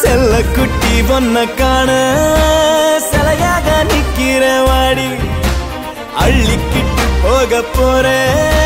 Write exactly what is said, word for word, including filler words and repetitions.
செல்ல குட்டி பொன்ன காண சிலையாக நிக்கிற வாடி அள்ளிக்கிட்டு போக போறேன்